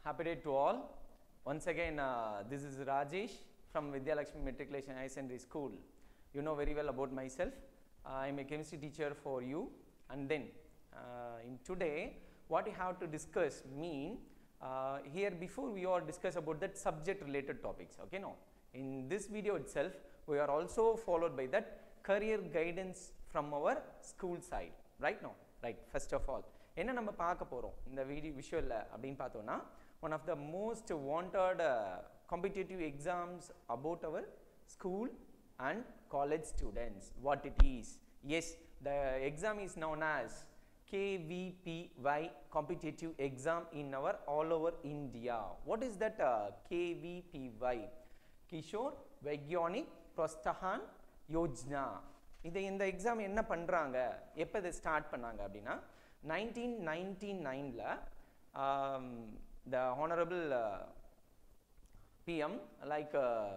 Happy day to all. Once again, this is Rajesh from Vidyalakshmi Matriculation Higher Secondary School. You know very well about myself. I am a chemistry teacher for you. And then, in today, what we have to discuss here before we all discuss about that subject related topics. Okay, no. In this video itself, we are also followed by that career guidance from our school side. Right now, right. First of all, என்ன நம்ம பார்க்க போறோம் இந்த video விஷுவல்ல அப்படினு பார்த்தோம்னா one of the most wanted competitive exams about our school and college students. What it is? Yes, the exam is known as KVPY, competitive exam in our all over India. What is that KVPY? Kishore Vaigyanik Prostahan Yojana. இந்த exam என்ன பண்றாங்க, எப்போ இதை start பண்ணாங்க அப்படின்னா 1999 the honorable PM like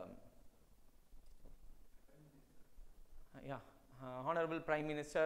honorable Prime Minister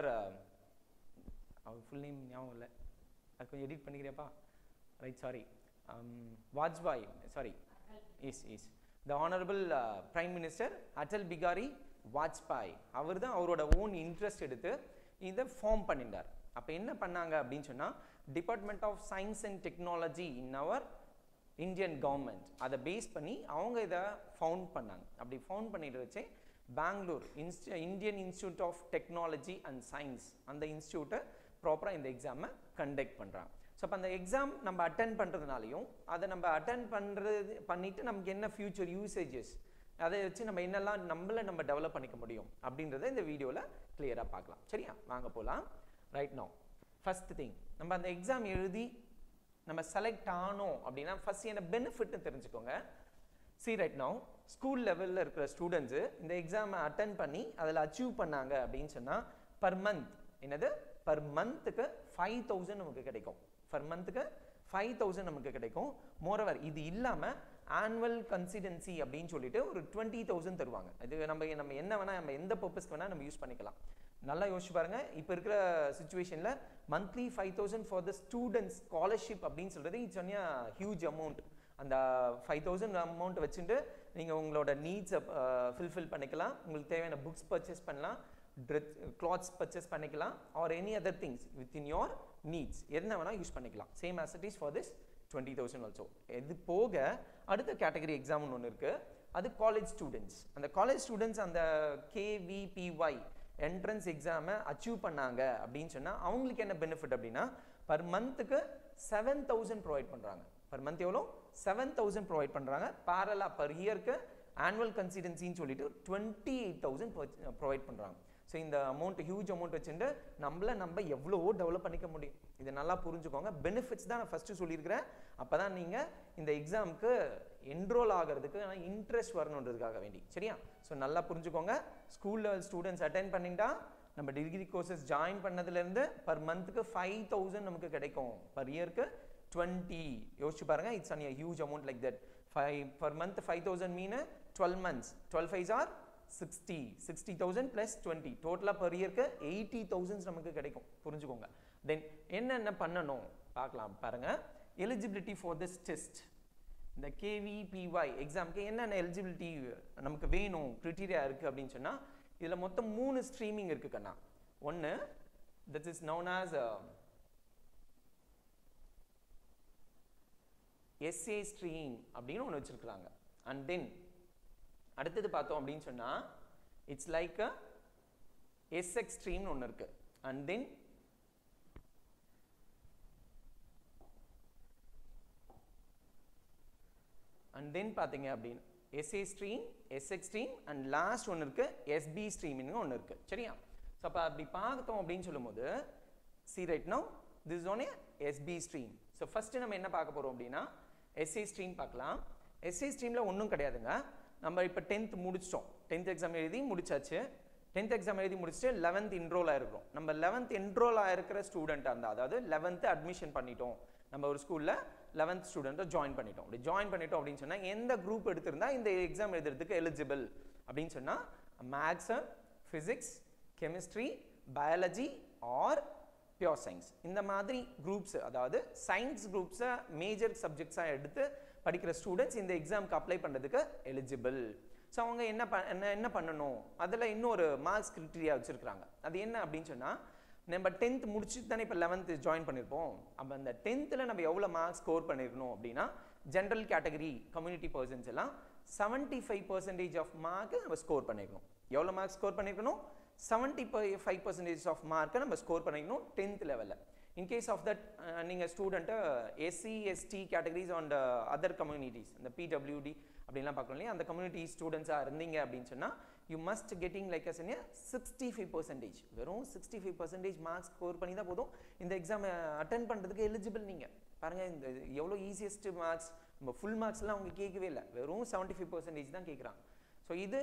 full name ஞாபகம் இல்லை, அது கொஞ்சம் எடிட் பண்ணிக்கிறேப்பா. Right, sorry, Vajpayee, sorry, is the honorable Prime Minister Atal Bihari Vajpayee அவர் தான் அவரோட ஓன் இன்ட்ரெஸ்ட் எடுத்து இதை ஃபார்ம் பண்ணிட்டார். அப்போ என்ன பண்ணாங்க அப்படின்னு சொன்னால் department of science and technology in our Indian government அதை பேஸ் பண்ணி அவங்க இதை ஃபவுண்ட் பண்ணாங்க. அப்படி ஃபவுண்ட் பண்ணிட்டு வச்சு Bangalore Indian institute of technology and science அந்த இன்ஸ்டியூட்டை ப்ராப்பராக இந்த எக்ஸாமை கண்டக்ட் பண்ணுறாங்க. ஸோ அப்போ அந்த எக்ஸாம் நம்ம அட்டென்ட் பண்ணுறதுனாலையும் அதை நம்ம அட்டென்ட் பண்ணிவிட்டு நமக்கு என்ன ஃபியூச்சர் யூசேஜஸ் அதை வச்சு நம்ம என்னெல்லாம் நம்ம டெவலப் பண்ணிக்க முடியும் அப்படின்றத இந்த வீடியோவில் கிளியராக பார்க்கலாம். சரியா, வாங்க போகலாம். ரைட் நோ, ஃபர்ஸ்ட் திங், நம்ம அந்த எக்ஸாம் எழுதி நம்ம செலக்ட் ஆனோம் அப்படின்னா ஃபர்ஸ்ட் என்ன பெனிஃபிட்னு தெரிஞ்சுக்கோங்க. ரைட் நோ, ஸ்கூல் லெவலில் இருக்கிற ஸ்டூடெண்ட்ஸு இந்த எக்ஸாமை அட்டென்ட் பண்ணி அதில் அச்சீவ் பண்ணாங்க அப்படின்னு சொன்னால் பர் மந்த் என்னது, பர் மந்த்துக்கு 5000 நமக்கு கிடைக்கும். பர் மந்த்துக்கு 5000 நமக்கு கிடைக்கும். மோரோவர் இது இல்லாமல் ஆனுவல் கன்சிடென்சி அப்படின்னு சொல்லிட்டு ஒரு 20,000 தருவாங்க. இது நம்ம என்ன வேணால் நம்ம எந்த பர்பஸ்க்கு வேணால் நம்ம யூஸ் பண்ணிக்கலாம். நல்லா யோசிச்சு பாருங்க, இப்போ இருக்கிற சுச்சுவேஷனில் monthly 5000 for the students scholarship அப்படின்னு சொல்கிறது இட்ஸ் ஒன் ஹியூஜ் அமௌண்ட். அந்த 5000 அமௌண்ட் வச்சுட்டு நீங்கள் உங்களோட நீட்ஸை ஃபில்ஃபில் பண்ணிக்கலாம். உங்களுக்கு தேவையான புக்ஸ் பர்ச்சேஸ் பண்ணலாம், கிளாத்ஸ் பர்ச்சேஸ் பண்ணிக்கலாம், or any other things within your needs என்ன வேணால் யூஸ் பண்ணிக்கலாம். Same as it is for this 20,000 also. இது போக அடுத்த கேட்டகரி எக்ஸாம்னு ஒன்று இருக்குது, அது காலேஜ் ஸ்டூடெண்ட்ஸ். அந்த காலேஜ் ஸ்டூடெண்ட்ஸ் அந்த KVPY என்ட்ரன்ஸ் எக்ஸாமை அச்சீவ் பண்ணாங்க அப்படின்னு சொன்னால் அவங்களுக்கு என்ன பெனிஃபிட் அப்படின்னா பர் மந்த்துக்கு 7000 ப்ரொவைட் பண்ணுறாங்க. பர் மந்த் எவ்வளோ, 7000 ப்ரொவைட் பண்ணுறாங்க. பேரலாக பர் இயருக்கு ஆனுவல் கன்சிடென்சின்னு சொல்லிட்டு 28,000 ப்ரொவைட் பண்ணுறாங்க. ஸோ இந்த அமௌண்ட் ஹியூஜ் அமௌண்ட் வச்சுட்டு நம்ம எவ்வளவோ டெவலப் பண்ணிக்க முடியும். இதை நல்லா புரிஞ்சுக்கோங்க. பெனிஃபிட்ஸ் தான் நான் ஃபஸ்ட்டு சொல்லியிருக்கிறேன். அப்போ தான் நீங்கள் இந்த எக்ஸாமுக்கு என்ரோல் ஆகிறதுக்கு இன்ட்ரெஸ்ட் வரணுன்றதுக்காக வேண்டி. சரியா, ஸோ நல்லா புரிஞ்சுக்கோங்க. ஸ்கூல் லெவல் ஸ்டூடெண்ட்ஸ் அட்டென்ட் பண்ணிட்டா நம்ம டிகிரி கோர்சஸ் ஜாயின் பண்ணதுலேருந்து பர் மந்த்துக்கு 5000 நமக்கு கிடைக்கும். பர் இயருக்கு 20. யோசிச்சு பாருங்க, it's an huge amount like that. Per month 5000 mean 12 months, 12 5s are 60,000 plus 20, டோட்டலாக பர் இயருக்கு 80,000 நமக்கு கிடைக்கும். புரிஞ்சுக்கோங்க. தென் என்னென்ன பண்ணணும் பார்க்கலாம் பாருங்க. எலிஜிபிலிட்டி ஃபார் திஸ் டெஸ்ட், இந்த KVPY எக்ஸாமுக்கு என்னென்ன எலிஜிபிலிட்டி நமக்கு வேணும், கிரிட்டீரியா இருக்குது அப்படின்னு சொன்னால் இதில் மொத்தம் 3 ஸ்ட்ரீமிங் இருக்குது கண்ணா. ஒன்று that is known as SA stream அப்படின்னு ஒன்று வச்சுருக்குறாங்க. அண்ட் தென் அடுத்தது பார்த்தோம் அப்படின்னு சொன்னால் இட்ஸ் லைக் SX ஸ்ட்ரீம்னு ஒன்று இருக்குது. அண்ட் தென் பார்த்தீங்க அப்படின்னு SA stream, SX stream and last ஒன்று இருக்குது SB ஸ்ட்ரீம்னு ஒன்று இருக்குது. சரியா, ஸோ அப்போ அப்படி பார்த்தோம் அப்படின்னு சொல்லும்போது right now this is one SB stream. So first நம்ம என்ன பார்க்க போகிறோம் அப்படின்னா SA ஸ்ட்ரீம் பார்க்கலாம். SA ஸ்ட்ரீமில் ஒன்றும் கிடையாதுங்க. நம்ம இப்போ 10th முடிச்சிட்டோம், 10th எக்ஸாம் எழுதி முடிச்சாச்சு. 10th எக்ஸாம் எழுதி முடிச்சுட்டு 11th என்ரோல் ஆகிருக்கிறோம். நம்ம 11th என்ரோல் ஆகிருக்கிற ஸ்டூடெண்ட்டாக இருந்தால், அதாவது 11th அட்மிஷன் பண்ணிட்டோம், நம்ம ஒரு ஸ்கூலில் 11th ஸ்டூடெண்ட்டை ஜாயின் பண்ணிட்டோம். அப்படி ஜாயின் பண்ணிட்டோம் அப்படின்னு சொன்னால் எந்த குரூப் எடுத்திருந்தா இந்த எக்ஸாம் எழுதுறதுக்கு எலிஜிபிள் அப்படின்னு சொன்னால் maths, physics, chemistry, biology or pure science. இந்த மாதிரி குரூப்ஸ், அதாவது சயின்ஸ் குரூப்ஸை மேஜர் சப்ஜெக்ட்ஸாக எடுத்து படிக்கிற ஸ்டூடெண்ட்ஸ் இந்த எக்ஸாமுக்கு அப்ளை பண்ணுறதுக்கு எலிஜிபிள். ஸோ அவங்க என்ன பண்ணணும், அதில் இன்னொரு மார்க்ஸ் கிரிட்டீரியா வச்சுருக்காங்க. அது என்ன அப்படின்னு சொன்னால், நம்ம 10th முடிச்சுட்டு தானே இப்போ 11th ஜாயின் பண்ணியிருப்போம். அப்போ அந்த 10th நம்ம எவ்வளோ மார்க்ஸ் ஸ்கோர் பண்ணியிருக்கணும் அப்படின்னா, ஜென்ரல் கேட்டகரி கம்யூனிட்டி பர்சன்ஸ் எல்லாம் 75% ஆஃப் மார்க்கு நம்ம ஸ்கோர் பண்ணியிருக்கணும். எவ்வளோ மார்க் ஸ்கோர் பண்ணியிருக்கணும்? 75% ஆஃப் மார்க்கை நம்ம ஸ்கோர் பண்ணிக்கணும் 10th லெவலில். இன்கேஸ் ஆஃப் தட் நீங்கள் ஸ்டூடெண்ட்டை SC ST categories and other communities, இந்த பிடபிள்யூடி அப்படின்லாம் பார்க்கணும் இல்லையா, அந்த கம்யூனிட்டி ஸ்டூடெண்ட்ஸாக இருந்தீங்க அப்படின்னு சொன்னால் you must getting like as 65%. வெறும் 65% மார்க்ஸ் ஸ்கோர் பண்ணி தான் போதும் இந்த எக்ஸாமை அட்டன் பண்ணுறதுக்கு எலிஜிபிள். நீங்கள் பாருங்கள், இந்த எவ்வளோ ஈஸியஸ்ட் மார்க்ஸ், நம்ம ஃபுல் மார்க்ஸ்லாம் அவங்க கேட்கவே இல்லை, வெறும் 75% தான் கேட்குறாங்க. ஸோ இது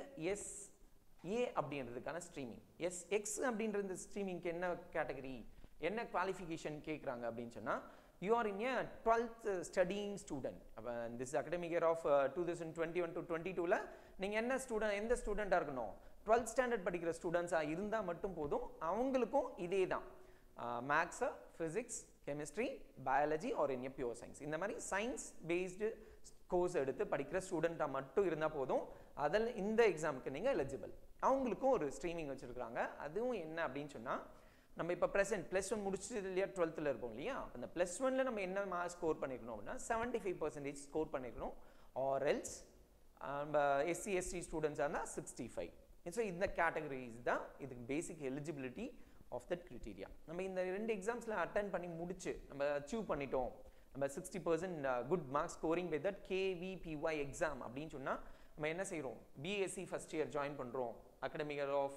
எஸ்ஏ அப்படின்றதுக்கான ஸ்ட்ரீமிங். எஸ்எக்ஸ் அப்படின்றது ஸ்ட்ரீமிங்க்கு என்ன கேட்டகரி, என்ன குவாலிஃபிகேஷன் கேட்குறாங்க அப்படின்னு சொன்னால், you are in a 12th studying student. This academic year of 2021 to 22ல நீங்கள் என்ன ஸ்டூடெண்ட், எந்த ஸ்டூடெண்ட்டாக இருக்கணும், 12th ஸ்டாண்டர்ட் படிக்கிற ஸ்டூடெண்ட்ஸாக இருந்தால் மட்டும் போதும். அவங்களுக்கும் இதே தான், maths, physics, chemistry, biology or in pure science, இந்த மாதிரி சயின்ஸ் பேஸ்டு கோர்ஸ் எடுத்து படிக்கிற ஸ்டூடெண்ட்டாக மட்டும் இருந்தால் போதும். அதில் இந்த எக்ஸாமுக்கு நீங்கள் எலிஜிபிள். அவங்களுக்கும் ஒரு ஸ்ட்ரீமிங் வச்சுருக்குறாங்க. அதுவும் என்ன அப்படின்னு சொன்னால், நம்ம இப்போ ப்ரெசென்ட் +1 முடிச்சது இல்லையா, 12th இருப்போம் இல்லையா, அந்த +1 நம்ம என்ன மார்க் ஸ்கோர் பண்ணிக்கணும் அப்படின்னா 75% ஸ்கோர் பண்ணிக்கணும். ஆர் எல்ஸ் நம்ம எஸ்சி எஸ்டி ஸ்டூடெண்ட்ஸாக இருந்தால் 65. ஸோ இந்த கேட்டகரிஸ் தான் இதுக்கு basic eligibility of that criteria. நம்ம இந்த 2 எக்ஸாம்ஸில் அட்டன் பண்ணி முடிச்சு நம்ம அச்சீவ் பண்ணிட்டோம், நம்ம 60% good mark scoring with that KVPY exam அப்படின்னு சொன்னால், நம்ம என்ன செய்கிறோம், பிஎஸ்சி ஃபஸ்ட் இயர் ஜாயின் பண்ணுறோம், அகடமிக் இயர் ஆஃப்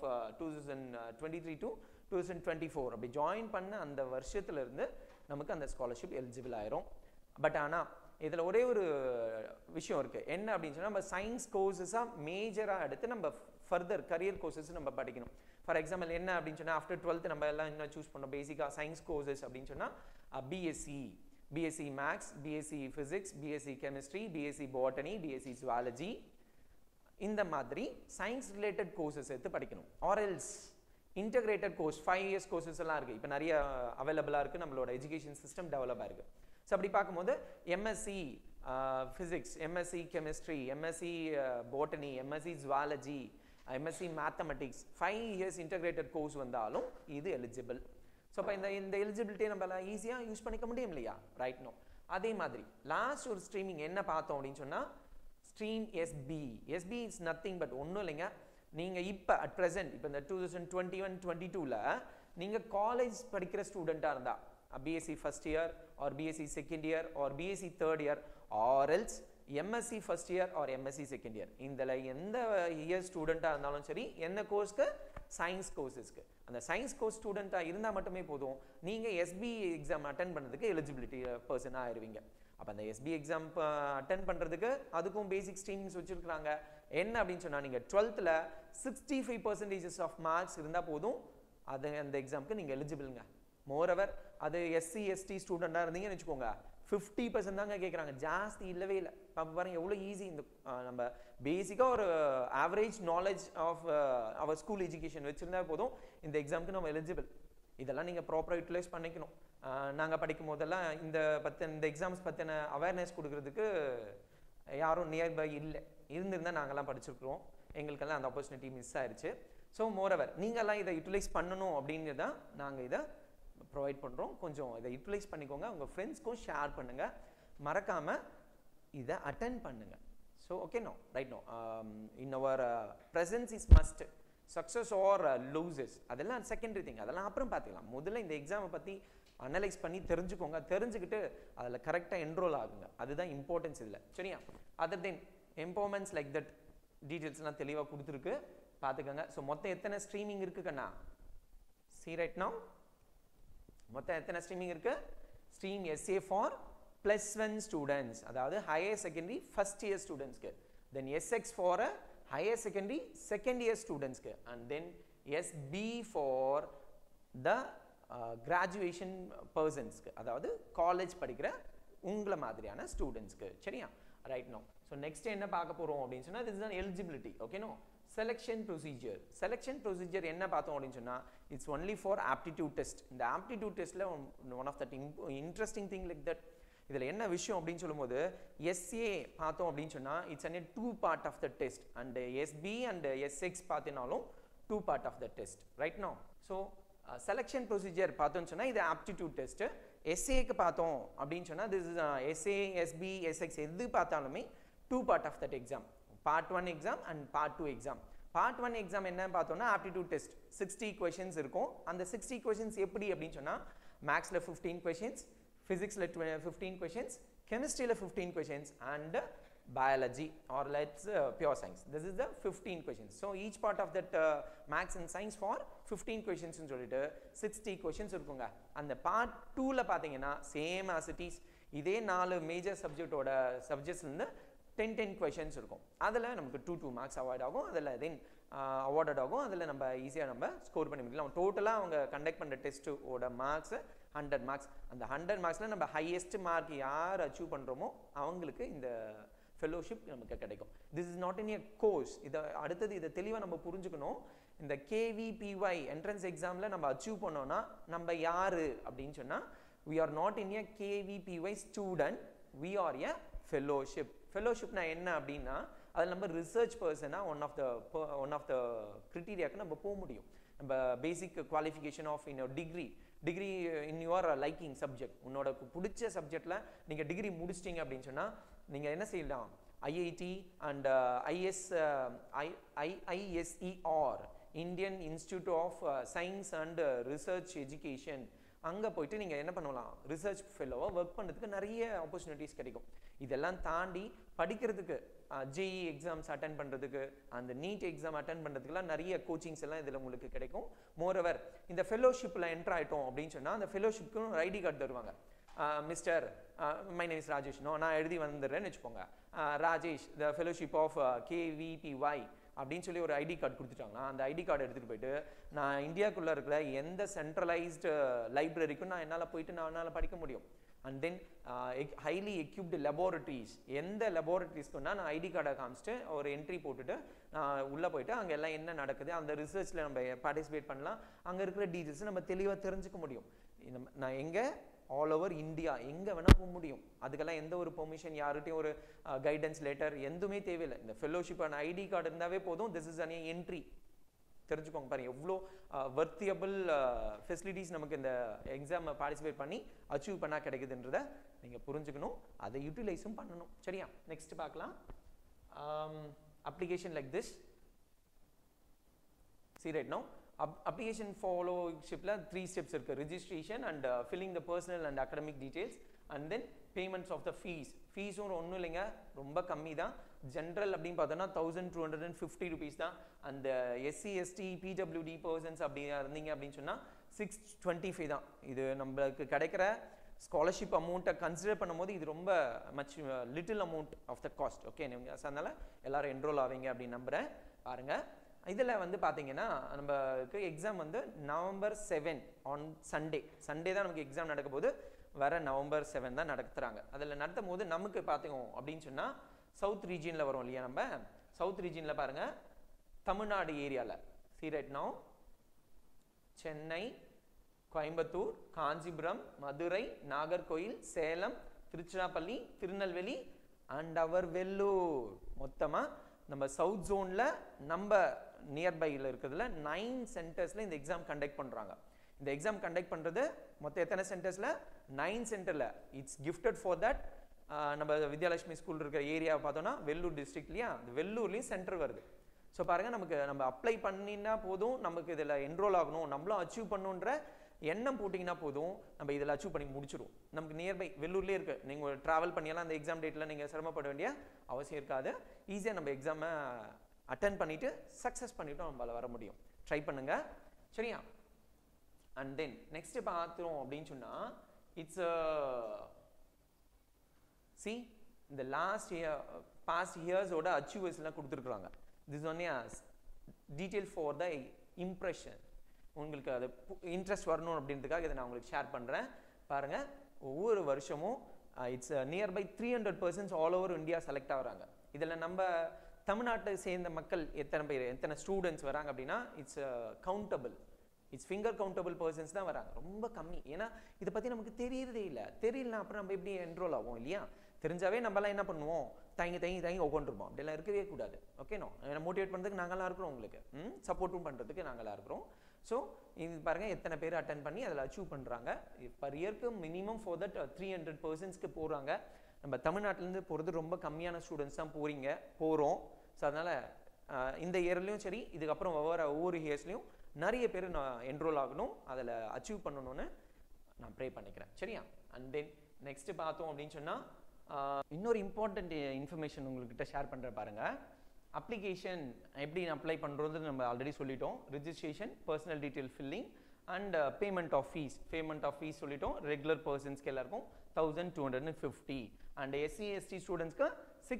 2023 to 2024 அப்படி ஜாயின் பண்ண அந்த வருஷத்துலேருந்து நமக்கு அந்த ஸ்காலர்ஷிப் எலிஜிபிள் ஆயிரும். பட் ஆனால் இதில் ஒரே ஒரு விஷயம் இருக்குது. என்ன அப்படின்னு சொன்னால், நம்ம சயின்ஸ் கோர்சஸாக மேஜராக எடுத்து நம்ம ஃபர்தர் கரியர் கோர்சஸ் நம்ம படிக்கணும். ஃபார் எக்ஸாம்பிள் என்ன அப்படின்னு சொன்னால், ஆஃப்டர் 12th நம்ம எல்லாம் என்ன சூஸ் பண்ணோம், பேசிக்காக சயின்ஸ் கோர்சஸ் அப்படின்னு சொன்னால் BSc maths, BSc physics, BSc chemistry, BSc botany, BSc zoology, இந்த மாதிரி சயின்ஸ் ரிலேட்டட் கோர்சஸ் எடுத்து படிக்கணும். Or else integrated course 5 years courses எல்லாம் இருக்குது, இப்போ நிறைய அவைலபிளாக இருக்குது, நம்மளோட எஜுகேஷன் சிஸ்டம் டெவலப்பாக இருக்குது. ஸோ அப்படி பார்க்கும்போது MSc physics, MSc chemistry, MSc botany, MSc zoology, MSc mathematics 5 years integrated course வந்தாலும் இது எலிஜிபிள். ஸோ அப்போ இந்த எலிஜிபிலிட்டியை நம்மளால ஈஸியாக யூஸ் பண்ணிக்க முடியும் இல்லையா, ரைட்? நோ. அதே மாதிரி லாஸ்ட் ஒரு ஸ்ட்ரீமிங் என்ன பார்த்தோம் அப்படின்னு சொன்னால், stream SB. SB is nothing but ஒன்றும் இல்லைங்க, நீங்கள் இப்போ அட் ப்ரெசென்ட் இப்போ இந்த 2021-22ல் நீங்கள் காலேஜ் படிக்கிற ஸ்டூடெண்ட்டாக இருந்தால் BSc first year or BSc second year or BSc third year or else MSc first year or MSc second year, இதில் எந்த இயர் ஸ்டூடெண்ட்டாக இருந்தாலும் சரி, என்ன கோர்ஸ்க்கு, சயின்ஸ் கோர்ஸஸ்க்கு, அந்த சயின்ஸ் கோர்ஸ் ஸ்டூடெண்ட்டாக இருந்தால் மட்டுமே போதும், நீங்கள் எஸ்பி எக்ஸாம் அட்டன் பண்ணுறதுக்கு எலிஜிபிலிட்டி பர்சனாக ஆயிடுவீங்க. அப்போ அந்த எஸ்பி எக்ஸாம் அட்டன் பண்ணுறதுக்கு அதுக்கும் பேசிக் ஸ்ட்ரீம்ஸ் வச்சுருக்குறாங்க. என்ன அப்படின்னு சொன்னால், நீங்கள் 12th 65% ஆஃப் மார்க்ஸ் இருந்தால் போதும், அது அந்த எக்ஸாமுக்கு நீங்கள் எலிஜிபிளுங்க. மோரோவர் அது எஸ்சி எஸ்டி ஸ்டூடெண்ட்டாக இருந்தீங்கன்னு வச்சுக்கோங்க, 50% தாங்க கேட்குறாங்க, ஜாஸ்தி இல்லவே இல்லை. அப்போ பாருங்கள் எவ்வளோ ஈஸி. இந்த நம்ம பேசிக்காக ஒரு average knowledge of our school education வச்சுருந்தா போதும், இந்த எக்ஸாமுக்கு நம்ம எலிஜிபிள். இதெல்லாம் நீங்கள் ப்ராப்பராக யூட்டிலைஸ் பண்ணிக்கணும். நாங்கள் படிக்கும் போதெல்லாம் இந்த எக்ஸாம்ஸ் பற்றின அவேர்னஸ் கொடுக்கறதுக்கு யாரும் நியர்பை இல்லை, இருந்திருந்தால் நாங்கள்லாம் படிச்சிருக்கிறோம், எங்களுக்கெல்லாம் அந்த ஆப்பர்ச்சுனிட்டி மிஸ் ஆயிடுச்சு. ஸோ மோரோவர் நீங்கள்லாம் இதை யூட்டிலைஸ் பண்ணணும் அப்படின்னு தான் நாங்கள் இதை ப்ரொவைட் பண்ணுறோம். கொஞ்சம் இதை யூட்டிலைஸ் பண்ணிக்கோங்க, உங்கள் ஃப்ரெண்ட்ஸ்க்கும் ஷேர் பண்ணுங்கள், மறக்காமல் இதை அட்டென்ட் பண்ணுங்கள். So okay, no right, no in our presence is must, success or losses அதெல்லாம் செகண்டரி திங், அதெல்லாம் அப்புறம் பார்த்துக்கலாம். முதல்ல இந்த எக்ஸாமை பற்றி அனலைஸ் பண்ணி தெரிஞ்சுக்கோங்க, தெரிஞ்சுக்கிட்டு அதில் கரெக்டாக என்ரோல் ஆகுங்க, அதுதான் இம்பார்ட்டன்ஸ் இதில், சரியா? Other then empowerments like that டீட்டெயில்ஸ்லாம் தெளிவாக கொடுத்துருக்கு, பார்த்துக்கோங்க. ஸோ மொத்தம் எத்தனை ஸ்ட்ரீமிங் இருக்குக்கண்ணா, சி ரைட் நவ், மொத்தம் எத்தனை ஸ்ட்ரீமிங் இருக்குது? ஸ்ட்ரீம் எஸ்ஏ ஃபார் +1 ஸ்டூடெண்ட்ஸ், அதாவது ஹையர் செகண்டரி ஃபஸ்ட் இயர் ஸ்டூடெண்ட்ஸ்க்கு, then SX for higher secondary second year ஸ்டூடெண்ட்ஸ்க்கு, and then SB for the graduation பர்சன்ஸ்க்கு, அதாவது காலேஜ் படிக்கிற உங்களை மாதிரியான ஸ்டூடெண்ட்ஸ்க்கு, சரியா? Right no. ஸோ நெக்ஸ்ட் என்ன பார்க்க போகிறோம் அப்படின்னு சொன்னால், this is an eligibility. Okay no, selection procedure என்ன பார்த்தோம் அப்படின்னு சொன்னால் it's only for aptitude test. இந்த ஆப்டிடியூட் டெஸ்ட்டில் one of that interesting thing like that இதில் என்ன விஷயம் அப்படின்னு சொல்லும்போது எஸ்ஏ பார்த்தோம் அப்படின்னு சொன்னால் it's and 2 part of the test and SB and SX பார்த்தினாலும் 2 part of the test right no. So selection procedure பார்த்தோம்னு சொன்னால் இது ஆப்டிடியூட் டெஸ்ட்டு. எஸ்ஏக்கு பார்த்தோம் அப்படின்னு சொன்னால் this is SA SB SX எது பார்த்தாலுமே 2 part of that exam. Part 1 exam and Part 2 exam. Part 1 exam என்ன பார்த்தோம்னா ஆப்டிடியூட் டெஸ்ட் 60 questions இருக்கும். அந்த 60 questions எப்படி அப்படின்னு சொன்னால் மேக்ஸில் 15 questions, physics 15 questions, chemistry 15 questions and biology or let's pure science. This is the 15 questions. So each part of that maths and science for 15 questions னு சொல்லிட்டு 60 questions இருக்குங்க. அந்த part 2ல பாத்தீங்கன்னா same as it is இதே 4 major சப்ஜெக்ட்டோட சப்ஜெக்ட்ஸ்ல 10 questions இருக்கும். அதில் நமக்கு 2 marks avoid ஆகும். அதில் தென் அவார்டட் ஆகும். அதில் நம்ம ஈஸியாக நம்ம ஸ்கோர் பண்ணி முடிக்கலாம். டோட்டலாக அவங்க கண்டக்ட் பண்ணுற டெஸ்ட்டோட மார்க்ஸ் 100 marks. அந்த 100 marksல நம்ம ஹையஸ்ட் மார்க் யார் அச்சீவ் பண்ணுறோமோ அவங்களுக்கு இந்த ஃபெலோஷிப் நமக்கு கிடைக்கும். This is not in a course. இதை அடுத்தது இதை தெளிவாக நம்ம புரிஞ்சுக்கணும். இந்த கேவிபிஒய் என்ட்ரன்ஸ் எக்ஸாமில் நம்ம அச்சீவ் பண்ணோன்னா நம்ம யார் அப்படின்னு சொன்னால் we are not in a KVPY student, we are a fellowship. ஃபெலோஷிப்னா என்ன அப்படின்னா அதில் நம்ம ரிசர்ச் பர்சனாக ஒன் ஆஃப் த க்ரிட்டீரியாவுக்கு நம்ம போக முடியும். நம்ம basic qualification of in degree in your liking subject, உன்னோட பிடிச்ச சப்ஜெக்டில் நீங்கள் டிகிரி முடிச்சிட்டிங்க அப்படின்னு சொன்னால் நீங்கள் என்ன செய்யலாம், IIT and IISER Indian institute of science and research education அங்கே போயிட்டு நீங்கள் என்ன பண்ணலாம், ரிசர்ச் ஃபெல்லோவாக ஒர்க் பண்ணுறதுக்கு நிறைய ஆப்பர்ச்சுனிட்டிஸ் கிடைக்கும். இதெல்லாம் தாண்டி படிக்கிறதுக்கு ஜேஇ எக்ஸாம்ஸ் அட்டன் பண்ணுறதுக்கு அந்த நீட் எக்ஸாம் அட்டன் பண்ணுறதுக்குலாம் நிறைய கோச்சிங்ஸ் எல்லாம் இதில் உங்களுக்கு கிடைக்கும். மோரோவர் இந்த ஃபெலோஷிப்பில் என்ட்ரு ஆகிட்டோம் அப்படின்னு சொன்னால் அந்த ஃபெலோஷிப்புக்கும் ஒரு ஐடி கார்டு தருவாங்க. Mister my name is Rajesh, நான் எழுதி வந்துடுறேன்னு வச்சுக்கோங்க, Rajesh the fellowship of KVPY அப்படின்னு சொல்லி ஒரு ஐடி கார்டு கொடுத்துட்டாங்களா, அந்த ஐடி கார்டு எடுத்துகிட்டு போயிட்டு நான் இந்தியாவுக்குள்ளே இருக்கிற எந்த சென்ட்ரலைஸ்டு லைப்ரரிக்கும் என்னால் படிக்க முடியும். And then highly equipped laboratories, எந்த லெபார்ட்டரிஸ்க்குன்னா நான் ஐடி கார்டை காமிச்சிட்டு ஒரு என்ட்ரி போட்டுட்டு நான் உள்ளே போயிட்டு அங்கே எல்லாம் என்ன நடக்குது அந்த ரிசர்ச்சில் நம்ம பார்ட்டிசிபேட் பண்ணலாம். அங்கே இருக்கிற டீட்டெயில்ஸ் நம்ம தெளிவாக தெரிஞ்சுக்க முடியும். நான் எங்கே ஆல் ஓவர் இந்தியா எங்கே வேணால் போக முடியும். அதுக்கெல்லாம் எந்த ஒரு பெர்மிஷன் யார்கிட்டையும் ஒரு கைடன்ஸ் லெட்டர் எதுவுமே தேவையில்லை. இந்த ஃபெலோஷிப்பான ஐடி கார்டு இருந்தாவே போதும். This is an entry. தெரிஞ்சுக்கோங்க பாருங்க எவ்வளோ வர்த்தியபிள் ஃபெசிலிட்டிஸ் நமக்கு இந்த எக்ஸாம் பார்ட்டிசிபேட் பண்ணி அச்சீவ் பண்ணால் கிடைக்குதுன்றதை நீங்கள் புரிஞ்சுக்கணும், அதை யூட்டிலைஸும் பண்ணணும். சரியா, நெக்ஸ்ட் பார்க்கலாம். Application like this. See right now application followshipல 3 steps இருக்கு. registration and filling the personal and academic details and then payments of the fees ஒன்றும் இல்லைங்க, ரொம்ப கம்மி தான். ஜென்ரல் அப்படின்னு பார்த்தோன்னா 1250 rupees தான். அந்த SC ST PWD பர்சன்ஸ் அப்படி இருந்தீங்க அப்படின்னு சொன்னால் 625 தான். இது நம்மளுக்கு கிடைக்கிற ஸ்காலர்ஷிப் அமௌண்ட்டை கன்சிடர் பண்ணும்போது இது ரொம்ப little amount of the cost. Okay, அதனால் எல்லாரும் என்ரோல் ஆவீங்க அப்படின்னு நம்புகிறேன். பாருங்கள், இதில் வந்து பார்த்தீங்கன்னா நமக்கு எக்ஸாம் வந்து November 7 ஆன் சண்டே தான் நமக்கு எக்ஸாம் நடக்க போது. வர November 7 தான் நடத்துகிறாங்க. அதில் நடத்தும் போது நமக்கு பார்த்தோம் அப்படின்னு சொன்னால் சவுத் ரீஜியனில் வரும் இல்லையா, நம்ம சவுத் ரீஜியனில் பாருங்கள் தமிழ்நாடு ஏரியாவில் see right now Chennai, Coimbatore, Kanchipuram, Madurai, Nagercoil, Salem, Tiruchirappalli, Tirunelveli and our Vellore. மொத்தமாக நம்ம சவுத் ஜோனில் நம்ம நியர்பையில் இருக்கிறதுல 9 சென்டர்ஸில் இந்த எக்ஸாம் கண்டக்ட் பண்ணுறாங்க. இந்த எக்ஸாம் கண்டக்ட் பண்ணுறது மொத்தம் எத்தனை சென்டர்ஸில், 9 சென்டரில். It's gifted for that. நம்ம வித்யாலட்சுமி ஸ்கூல் இருக்கிற ஏரியாவை பார்த்தோன்னா வெள்ளூர் டிஸ்ட்ரிக்ட்லையா, அந்த வெள்ளூர்லேயும் சென்டர் வருது. ஸோ பாருங்கள், நம்ம அப்ளை பண்ணினா போதும், நமக்கு இதில் என்ரோல் ஆகணும், நம்மளும் அச்சீவ் பண்ணணுன்ற எண்ணம் போட்டிங்கன்னா போதும், நம்ம இதில் அச்சீவ் பண்ணி முடிச்சிடும். நமக்கு நியர்பை வெள்ளூர்லேயே இருக்குது. நீங்கள் ட்ராவல் பண்ணியெல்லாம் அந்த எக்ஸாம் டேட்டில் நீங்கள் சிரமப்பட வேண்டிய அவசியம் இருக்காது. ஈஸியாக நம்ம எக்ஸாமை அட்டன் பண்ணிவிட்டு சக்ஸஸ் பண்ணிவிட்டு நம்மளால் வர முடியும். ட்ரை பண்ணுங்கள், சரியா. அண்ட் தென் நெக்ஸ்ட் பார்த்தோம் அப்படின்னு சொன்னால் இட்ஸ் இந்த லாஸ்ட் பாஸ்ட் இயர்ஸோட அச்சீவர்ஸ்லாம் கொடுத்துருக்குறாங்க. This one detail for the impression. உங்களுக்கு அது இன்ட்ரெஸ்ட் வரணும் அப்படின்றதுக்காக இதை நான் உங்களுக்கு ஷேர் பண்ணுறேன். பாருங்கள், ஒவ்வொரு வருஷமும் it's nearby 300 persons all over India select ஆகிறாங்க. இதில் நம்ம தமிழ்நாட்டை சேர்ந்த மக்கள் எத்தனை பேர், எத்தனை ஸ்டூடெண்ட்ஸ் வராங்க அப்படின்னா it's countable, it's finger countable persons தான் வராங்க, ரொம்ப கம்மி. ஏன்னா இதை பற்றி நமக்கு தெரியறதே இல்லை. தெரியலனா அப்புறம் நம்ம எப்படி என்ரோல் ஆகும் இல்லையா? தெரிஞ்சாவே நம்மளாம் என்ன பண்ணுவோம், தயங்கி உட்காந்துருப்போம். அப்படிலாம் இருக்கவே கூடாது. ஓகேனோ, மோட்டிவேட் பண்ணுறதுக்கு நாங்களாம் இருக்கிறோம், உங்களுக்கு சப்போர்ட்டும் பண்ணுறதுக்கு நாங்களாம் இருக்கிறோம். ஸோ இது பாருங்கள் எத்தனை பேர் அட்டன் பண்ணி அதில் அச்சீவ் பண்ணுறாங்க. பர் இயர்க்கு மினிமம் ஃபார் தட் 300 பர்சன்ஸ்க்கு போகிறாங்க. நம்ம தமிழ்நாட்டிலேருந்து போகிறது ரொம்ப கம்மியான ஸ்டூடெண்ட்ஸ் தான் போகிறோம். ஸோ அதனால் இந்த இயர்லேயும் சரி, இதுக்கப்புறம் ஒவ்வொரு இயர்ஸ்லையும் நிறைய பேர் நான் என்ரோல் ஆகணும், அதில் அச்சீவ் பண்ணணும்னு நான் ப்ரே பண்ணிக்கிறேன். சரியா? அண்ட் தென் நெக்ஸ்ட்டு பார்த்தோம் அப்படின்னு சொன்னால் இன்னொரு இம்பார்ட்டண்ட் இன்ஃபர்மேஷன் உங்கள்கிட்ட ஷேர் பண்ணுற பாருங்கள். அப்ளிகேஷன் எப்படி அப்ளை பண்ணுறது நம்ம ஆல்ரெடி சொல்லிட்டோம். Registration, personal detail filling and payment of fees சொல்லிட்டோம். ரெகுலர் பர்சன்ஸ்க்கு எல்லாருக்கும் 1250 அண்ட் எஸ்சி எஸ்டி ஸ்டூடெண்ட்ஸ்க்கு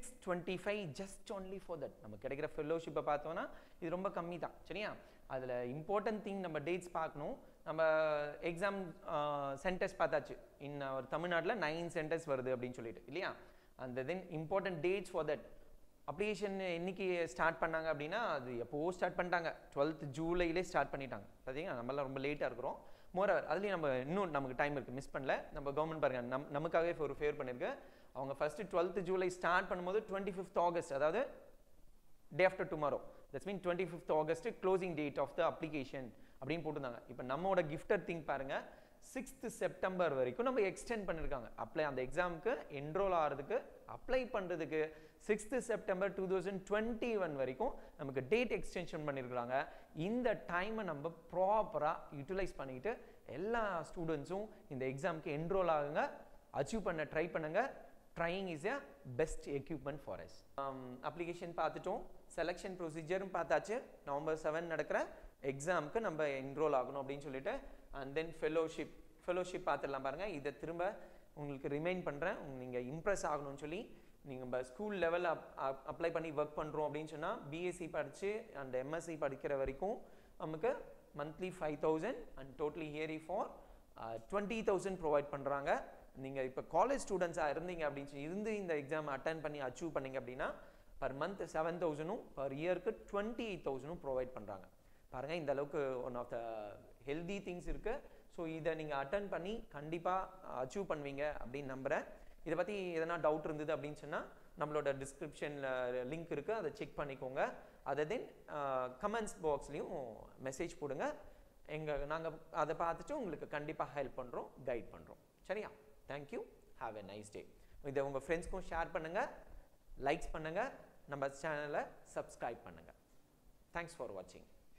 625 ஜஸ்ட் ஒன்லி ஃபார் தட். நம்ம கிடைக்கிற ஃபெல்லோஷிப்பை பார்த்தோன்னா இது ரொம்ப கம்மி தான். சரியா? அதில் இம்பார்ட்டன்ட் திங் நம்ம டேட்ஸ் பார்க்கணும். நம்ம எக்ஸாம் சென்டர்ஸ் பார்த்தாச்சு. ஒரு தமிழ்நாட்டில் 9 சென்டர்ஸ் வருது அப்படின்னு சொல்லிட்டு இல்லையா? அந்த then important dates for that. Application என்னைக்கு ஸ்டார்ட் பண்ணாங்க அப்படின்னா அது எப்போவோ ஸ்டார்ட் பண்ணிட்டாங்க. 12th ஜூலையிலே ஸ்டார்ட் பண்ணிட்டாங்க. பார்த்தீங்கன்னா நம்மளாம் ரொம்ப லேட்டாக இருக்கிறோம். மோரோவர் அதுலேயும் நம்ம இன்னும் நமக்கு டைம் இருக்குது, மிஸ் பண்ணல. நம்ம கவர்மெண்ட் பாருங்கள் நமக்காகவே ஒரு ஃபேவர் பண்ணியிருக்கு. அவங்க ஃபஸ்ட்டு 12th ஜூலை ஸ்டார்ட் பண்ணும்போது 25th ஆகஸ்ட், அதாவது day after tomorrow, that's mean 25th August closing date of the application அப்படின்னு போட்டிருந்தாங்க. இப்போ நம்மளோட கிஃப்டர் திங் பாருங்கள், 6th செப்டம்பர் வரைக்கும் நம்ம எக்ஸ்டெண்ட் பண்ணியிருக்காங்க. அந்த எக்ஸாமுக்கு என்ரோல் ஆகிறதுக்கு அப்ளை பண்ணுறதுக்கு 6th செப்டம்பர் 2021 வரைக்கும் நமக்கு டேட் எக்ஸ்டென்ஷன் பண்ணியிருக்கிறாங்க. இந்த டைமை நம்ம ப்ராப்பராக யூட்டிலைஸ் பண்ணிக்கிட்டு எல்லா ஸ்டூடெண்ட்ஸும் இந்த எக்ஸாமுக்கு என்ரோல் ஆகுங்க, அச்சீவ் பண்ண ட்ரை பண்ணுங்க. Trying is a best equipment for us. Application பார்த்துட்டோம், செலெக்ஷன் ப்ரொசீஜரும் பார்த்தாச்சு. November 7 நடக்கிற எக்ஸாமுக்கு நம்ம என்ரோல் ஆகணும் அப்படின்னு சொல்லிட்டு. அண்ட் தென் ஃபெலோஷிப் பார்த்துடலாம் பாருங்கள். இதை திரும்ப உங்களுக்கு ரிமைண்ட் பண்ணுறேன், நீங்கள் இம்ப்ரெஸ் ஆகணும்னு சொல்லி. நீங்கள் நம்ம ஸ்கூல் லெவலில் அப்ளை பண்ணி ஒர்க் பண்ணுறோம் அப்படின்னு சொன்னால் பிஎஸ்சி படித்து அண்ட் எம்எஸ்சி படிக்கிற வரைக்கும் நமக்கு monthly 5000 and totally yearly for 20,000 provide பண்ணுறாங்க. நீங்கள் இப்போ காலேஜ் ஸ்டூடெண்ட்ஸாக இருந்தீங்க அப்படின்னு சொல்லி இந்த எக்ஸாம் அட்டன் பண்ணி அச்சீவ் பண்ணிங்க அப்படின்னா பர் மந்த் 7,000 பர் இயருக்கு 28,000 ப்ரொவைட் பண்ணுறாங்க. பாருங்கள் இந்த அளவுக்கு one of the healthy things இருக்குது. ஸோ இதை நீங்கள் அட்டன் பண்ணி கண்டிப்பாக அச்சீவ் பண்ணுவீங்க அப்படின்னு நம்புகிறேன். இதை பற்றி எதனா டவுட் இருந்தது அப்படின்னு சொன்னால் நம்மளோட டிஸ்கிரிப்ஷனில் லிங்க் இருக்குது, அதை செக் பண்ணிக்கோங்க. அதை தென் கமெண்ட்ஸ் பாக்ஸ்லேயும் மெசேஜ் போடுங்க. நாங்கள் அதை பார்த்துட்டு உங்களுக்கு கண்டிப்பாக ஹெல்ப் பண்ணுறோம், கைட் பண்ணுறோம். சரியா? Thank you, have a nice day. இதை உங்கள் ஃப்ரெண்ட்ஸ்க்கும் ஷேர் பண்ணுங்கள், லைக்ஸ் பண்ணுங்கள், நம்ம சேனலை சப்ஸ்கிரைப் பண்ணுங்கள். தேங்க்ஸ் ஃபார் வாட்சிங்.